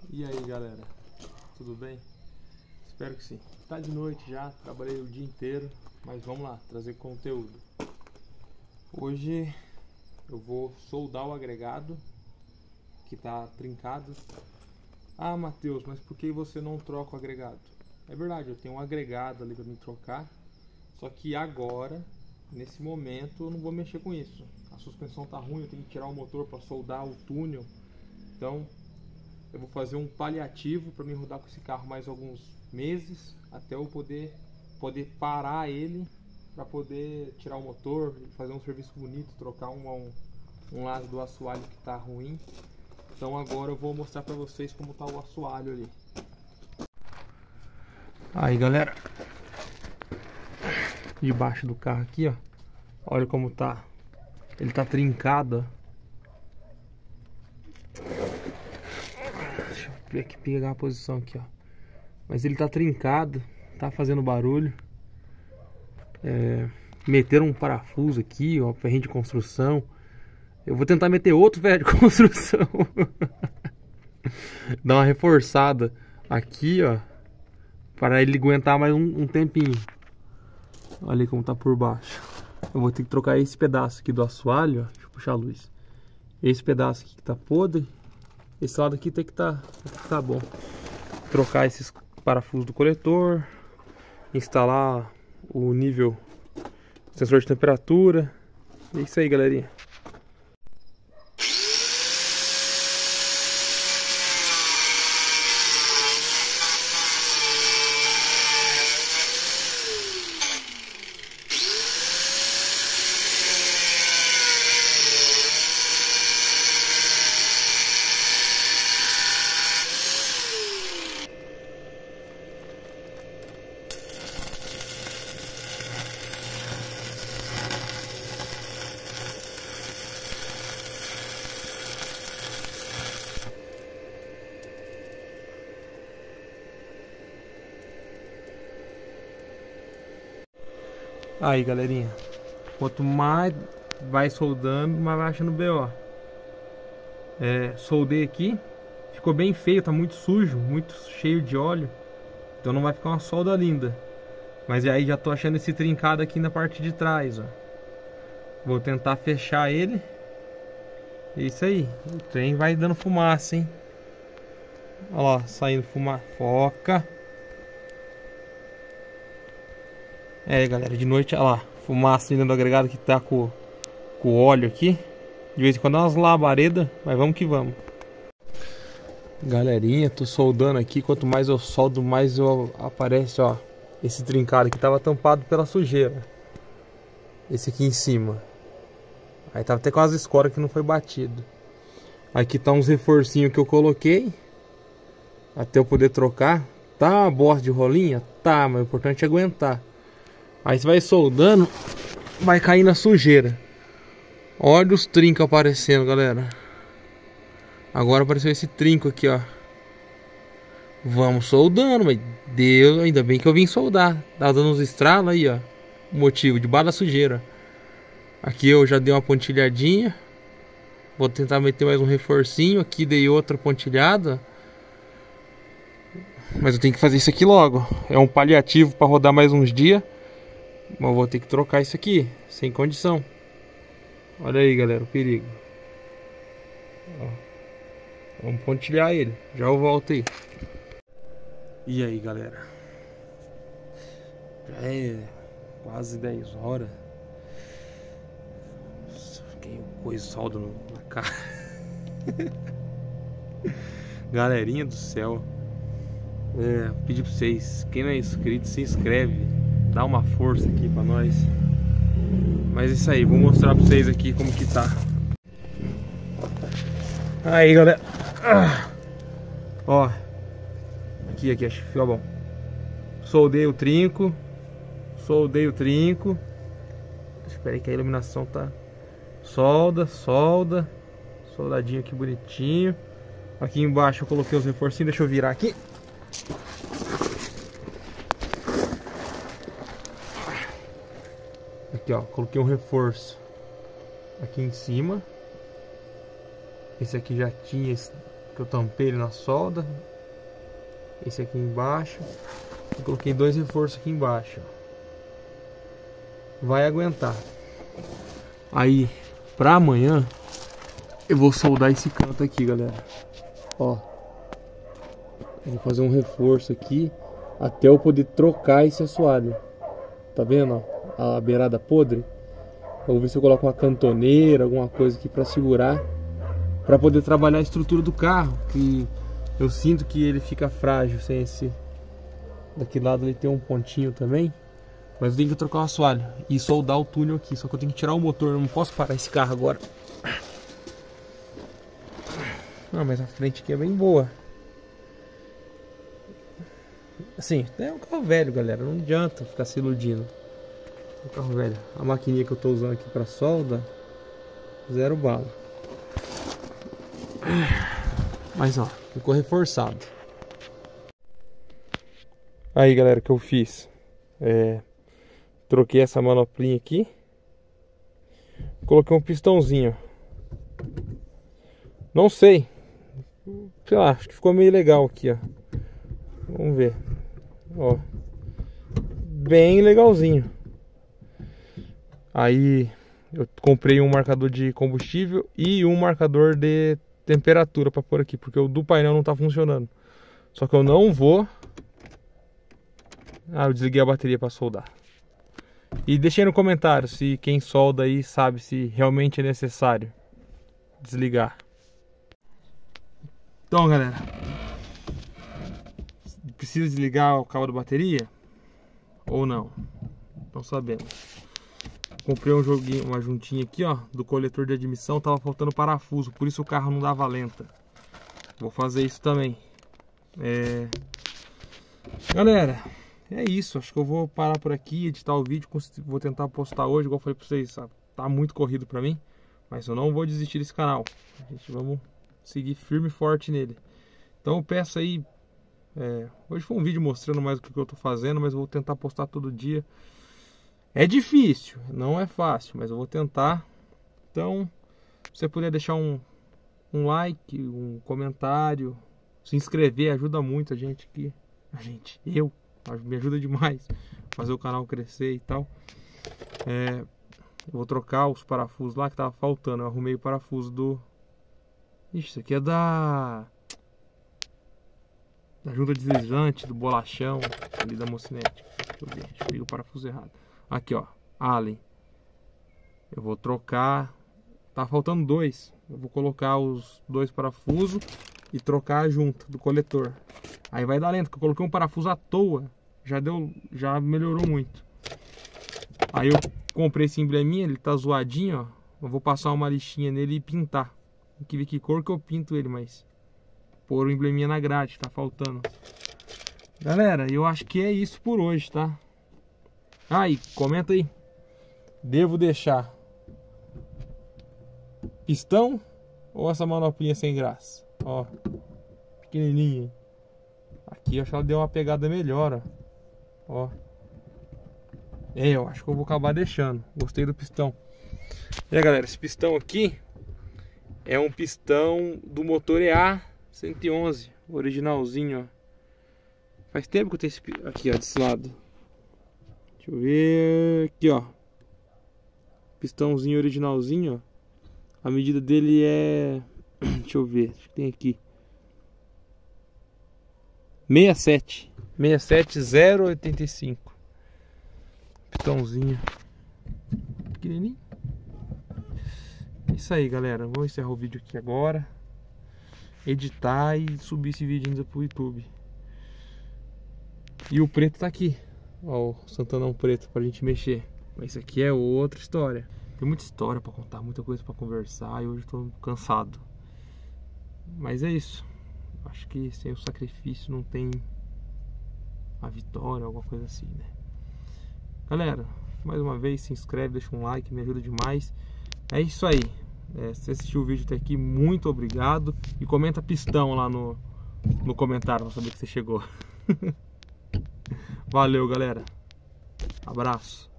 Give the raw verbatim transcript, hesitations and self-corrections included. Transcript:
E aí galera, tudo bem? Espero que sim. Tá de noite já, trabalhei o dia inteiro, mas vamos lá, trazer conteúdo. Hoje eu vou soldar o agregado que tá trincado. Ah, Matheus, mas por que você não troca o agregado? É verdade, eu tenho um agregado ali para me trocar, só que agora, nesse momento, eu não vou mexer com isso. A suspensão tá ruim, eu tenho que tirar o motor para soldar o túnel. Então eu vou fazer um paliativo para me rodar com esse carro mais alguns meses, até eu poder, poder parar ele para poder tirar o motor, fazer um serviço bonito, trocar um, um, um lado do assoalho que está ruim. Então agora eu vou mostrar para vocês como está o assoalho ali. Aí galera, debaixo do carro aqui, ó, olha como tá. Ele tá trincado, ó. Deixa eu ver aqui, pegar a posição aqui, ó. Mas ele tá trincado, tá fazendo barulho. É, meteram um parafuso aqui, ó, ferrinho de construção. Eu vou tentar meter outro ferro de construção. Dar uma reforçada aqui, ó, para ele aguentar mais um, um tempinho. Olha aí como tá por baixo. Eu vou ter que trocar esse pedaço aqui do assoalho, ó. Deixa eu puxar a luz. Esse pedaço aqui que tá podre. Esse lado aqui tem que tá, tem que tá bom. Trocar esses parafusos do coletor. Instalar o nível sensor de temperatura. É isso aí, galerinha. Aí galerinha, quanto mais vai soldando, mais vai achando B O. É, soldei aqui, ficou bem feio, tá muito sujo, muito cheio de óleo. Então não vai ficar uma solda linda. Mas aí já tô achando esse trincado aqui na parte de trás, ó. Vou tentar fechar ele. É isso aí, o trem vai dando fumaça, hein. Olha lá, saindo fumaça, foca. É galera, de noite, olha lá, fumaça dentro do agregado que tá com, com óleo aqui. De vez em quando dá umas labaredas, mas vamos que vamos. Galerinha, tô soldando aqui, quanto mais eu soldo, mais eu aparece, ó. Esse trincado aqui tava tampado pela sujeira. Esse aqui em cima. Aí tava até com as escoras que não foi batido. Aqui tá uns reforcinhos que eu coloquei, até eu poder trocar. Tá uma bosta de rolinha? Tá, mas o importante é aguentar. Aí você vai soldando, vai cair na sujeira. Olha os trincos aparecendo, galera. Agora apareceu esse trinco aqui, ó. Vamos soldando, mas Deus, ainda bem que eu vim soldar. Tá dando uns estralos aí, ó. O motivo, debaixo da sujeira. Aqui eu já dei uma pontilhadinha. Vou tentar meter mais um reforcinho. Aqui dei outra pontilhada. Mas eu tenho que fazer isso aqui logo. É um paliativo para rodar mais uns dias. Mas eu vou ter que trocar isso aqui, sem condição. Olha aí, galera, o perigo. Ó, vamos pontilhar ele. Já eu volto aí. E aí, galera. Já é quase dez horas. Nossa, fiquei coisa soldo no, na cara. Galerinha do céu. É, pedir pra vocês, quem não é inscrito, se inscreve. Dá uma força aqui pra nós. Mas é isso aí, vou mostrar pra vocês aqui como que tá. Aí galera, ah. Ó, aqui, aqui, acho que ficou bom. Soldei o trinco. Soldei o trinco. Espera aí que a iluminação tá. Solda, solda. Soldadinho aqui bonitinho. Aqui embaixo eu coloquei os reforcinhos, deixa eu virar aqui. Aqui ó, coloquei um reforço aqui em cima. Esse aqui já tinha que eu tampei ele na solda. Esse aqui embaixo. Eu coloquei dois reforços aqui embaixo. Vai aguentar. Aí, pra amanhã, eu vou soldar esse canto aqui, galera. Ó. Eu vou fazer um reforço aqui até eu poder trocar esse assoalho. Tá vendo, ó? A beirada podre. Eu vou ver se eu coloco uma cantoneira, alguma coisa aqui pra segurar, pra poder trabalhar a estrutura do carro, que eu sinto que ele fica frágil sem esse. Daquele lado ele tem um pontinho também. Mas eu tenho que trocar o assoalho e soldar o túnel aqui. Só que eu tenho que tirar o motor, eu não posso parar esse carro agora. Não, mas a frente aqui é bem boa. Assim, é um carro velho, galera. Não adianta ficar se iludindo. É um carro velho. A maquininha que eu tô usando aqui pra solda, zero bala. Mas ó, ficou reforçado. Aí, galera, o que eu fiz? É, troquei essa manoplinha aqui. Coloquei um pistãozinho. Não sei. Sei lá, acho que ficou meio legal aqui, ó. Vamos ver. Ó. Bem legalzinho. Aí eu comprei um marcador de combustível e um marcador de temperatura para pôr aqui, porque o do painel não tá funcionando. Só que eu não vou. Ah, eu desliguei a bateria para soldar. E deixei no comentário se quem solda aí sabe se realmente é necessário desligar. Então, galera, precisa desligar o cabo da bateria ou não? Não sabemos. Comprei um joguinho, uma juntinha aqui, ó, do coletor de admissão. Tava faltando parafuso, por isso o carro não dava lenta. Vou fazer isso também. É... Galera, é isso. Acho que eu vou parar por aqui, editar o vídeo. Vou tentar postar hoje, igual eu falei pra vocês, sabe? Tá muito corrido pra mim, mas eu não vou desistir desse canal. A gente vamos seguir firme e forte nele. Então eu peço aí, é, hoje foi um vídeo mostrando mais o que eu tô fazendo, mas eu vou tentar postar todo dia. É difícil, não é fácil, mas eu vou tentar. Então, se você puder deixar um, um like, um comentário, se inscrever, ajuda muito a gente aqui. A gente, eu, me ajuda demais a fazer o canal crescer e tal. É, eu vou trocar os parafusos lá que tava faltando. Eu arrumei o parafuso do... Ixi, isso aqui é da... Da junta deslizante, do bolachão ali da mocinete. Deixa eu ver, deixa eu ver o parafuso errado. Aqui, ó, Allen. Eu vou trocar. Tá faltando dois. Eu vou colocar os dois parafusos e trocar a junta do coletor. Aí vai dar lento, porque eu coloquei um parafuso à toa. Já deu, já melhorou muito. Aí eu comprei esse embleminha, ele tá zoadinho, ó. Eu vou passar uma lixinha nele e pintar. Tem que ver que cor que eu pinto ele, mas pôr o embleminha na grade, tá faltando. Galera, eu acho que é isso por hoje, tá? Ah, e comenta aí. Devo deixar pistão ou essa manoplinha sem graça? Ó, pequenininha. Aqui eu acho que ela deu uma pegada melhor, ó. Ó. É, eu acho que eu vou acabar deixando. Gostei do pistão. E aí, galera, esse pistão aqui é um pistão do motor E A cento e onze, originalzinho, ó. Faz tempo que eu tenho esse aqui, ó, desse lado. Deixa eu ver aqui, ó. Pistãozinho originalzinho, ó. A medida dele é... Deixa eu ver, acho que tem aqui sessenta e sete. sessenta e sete zero oitenta e cinco. Pistãozinho pequenininho. É isso aí, galera. Vou encerrar o vídeo aqui agora, editar e subir esse vídeo ainda pro YouTube. E o preto tá aqui, ó, o Santanão preto pra gente mexer. Mas isso aqui é outra história. Tem muita história pra contar, muita coisa pra conversar, e hoje eu tô cansado. Mas é isso. Acho que sem o sacrifício não tem a vitória, alguma coisa assim, né? Galera, mais uma vez, se inscreve, deixa um like, me ajuda demais. É isso aí. É, se você assistiu o vídeo até aqui, muito obrigado. E comenta pistão lá no, no comentário pra saber que você chegou. Valeu, galera. Abraço.